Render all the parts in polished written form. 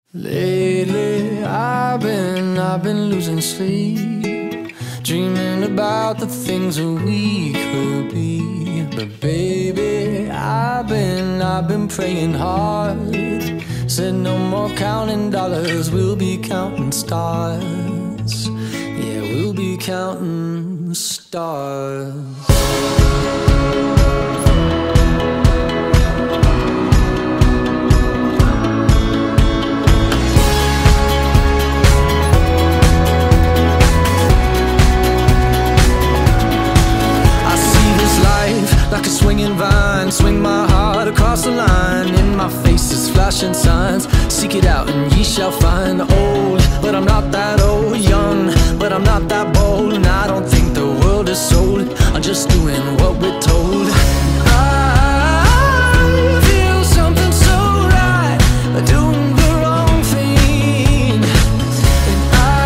Lately I've been losing sleep, dreaming about the things that we could be. But baby, I've been praying hard. Said no more counting dollars, we'll be counting stars. Yeah, we'll be counting stars. Like a swinging vine, swing my heart across the line. In my face is flashing signs, seek it out and ye shall find. Old, but I'm not that old. Young, but I'm not that bold. And I don't think the world is sold, I'm just doing what we're told. I feel something so right, doing the wrong thing. And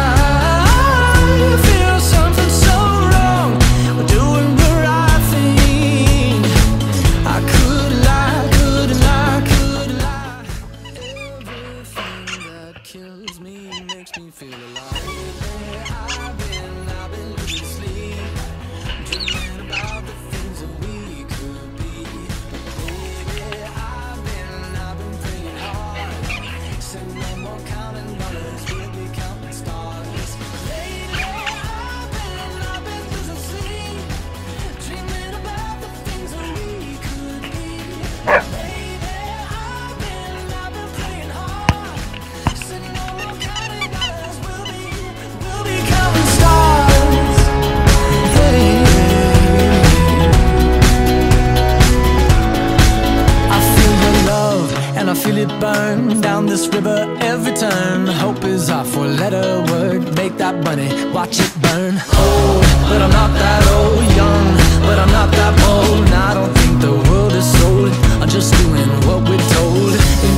I feel something so wrong, doing the right thing. I could lie, could lie, could lie. Everything that kills me makes me feel alive. I've been losing sleep, dreaming about the things that we could be. Baby, I've been praying hard. Said no more counting dollars, we'll be counting stars. Lately, I've been losing sleep, dreaming about the things that we could be. Baby, I've been praying hard. Said no more counting dollars, we'll be counting stars. Hey, I feel your love and I feel it burn down this river every turn. Hope is our four-letter word. Make that money, watch it burn. Old, but I'm not that old. Young, but I'm not that bold. And I don't think the world is sold, I'm just doing what we're told. And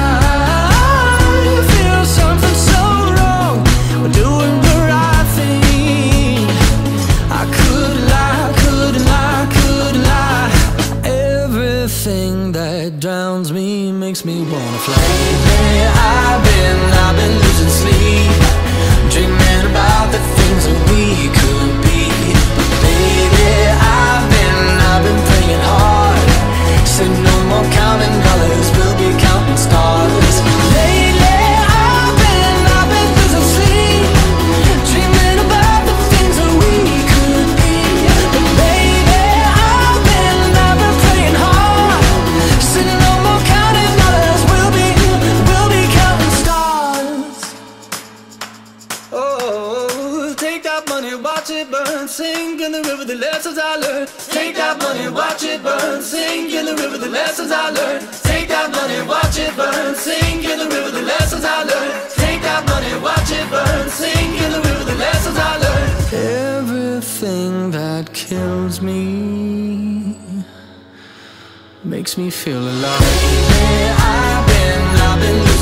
I feel something so wrong, we're doing the right thing. I could lie, could lie, could lie. Everything that drowns me makes me wanna fly. Lately, I've been losing sleep, dreaming about the things that we could be. But baby, I've been praying hard. Said no more counting dollars, we'll be counting stars. Lately, I've been losing sleep, dreaming about the things that we could be. But baby, I've been praying hard. Said no more counting dollars, we'll be counting stars. Oh, take that money, watch it burn, sink in the river, the lessons I learned. Take that money, watch it burn, sink in the river, the lessons I learned. Take that money, watch it burn, sink in the river, the lessons I learned. Take that money, watch it burn, sink in the river, the lessons I learned. Everything that kills me makes me feel alive. I've been